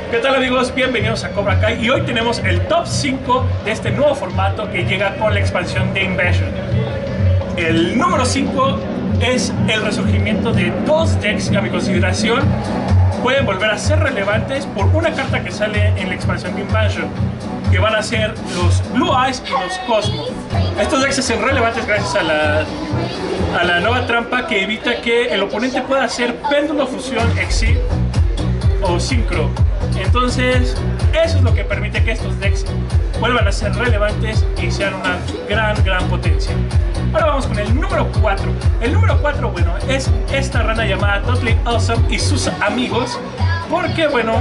¿Qué tal amigos? Bienvenidos a Cobra Kai y hoy tenemos el top 5 de este nuevo formato que llega con la expansión de Invasion. El número 5 es el resurgimiento de dos decks que a mi consideración pueden volver a ser relevantes por una carta que sale en la expansión de Invasion, que van a ser los Blue Eyes y los Cosmos. Estos decks se hacen relevantes gracias a la nueva trampa que evita que el oponente pueda hacer péndulo, fusión, exit o sincro. Entonces eso es lo que permite que estos decks vuelvan a ser relevantes y sean una gran potencia. Ahora vamos con el número 4. El número 4, bueno, es esta rana llamada Totally Awesome y sus amigos, porque bueno,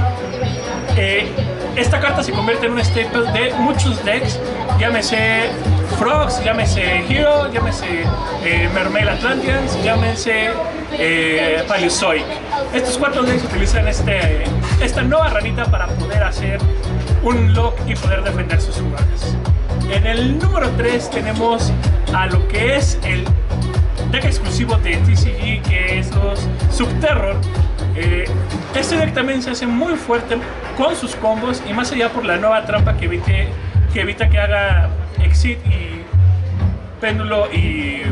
esta carta se convierte en un staple de muchos decks, llámese Frogs, llámese Hero, llámese Mermaid Atlanteans, llámese Paleozoic. Estos cuatro decks utilizan esta nueva ranita para poder hacer un lock y poder defender sus jugadas. En el número 3 tenemos a lo que es el deck exclusivo de TCG, que es los Subterror. Este deck también se hace muy fuerte con sus combos y más allá por la nueva trampa que evita que haga exit y péndulo y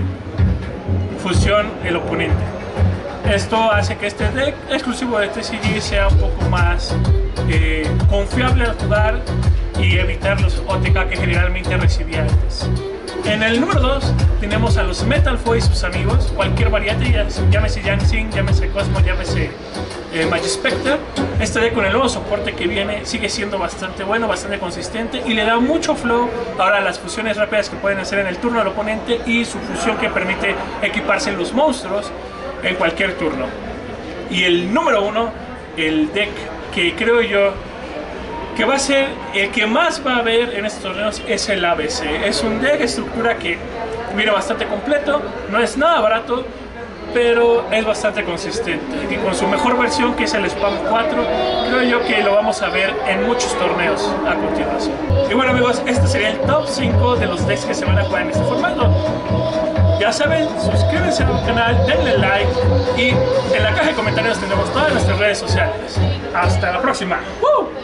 fusión el oponente. Esto hace que este deck exclusivo de TCG sea un poco más confiable al jugar y evitar los OTK que generalmente recibía antes. En el número 2 tenemos a los Metal Foe y sus amigos, cualquier variante, llámese Yansing, llámese Cosmo, llámese Magispector. Este deck con el nuevo soporte que viene sigue siendo bastante bueno, bastante consistente y le da mucho flow ahora a las fusiones rápidas que pueden hacer en el turno del oponente y su fusión que permite equiparse los monstruos en cualquier turno. Y el número 1, el deck que creo yo que va a ser el que más va a haber en estos torneos, es el ABC. Es un deck de estructura que viene bastante completo, no es nada barato, pero es bastante consistente. Y con su mejor versión, que es el Spam 4, creo yo que lo vamos a ver en muchos torneos a continuación. Y bueno amigos, este sería el top 5 de los decks que se van a jugar en este formato. Ya saben, suscríbanse al canal, denle like y en la caja de comentarios tenemos todas nuestras redes sociales. Hasta la próxima. ¡Woo!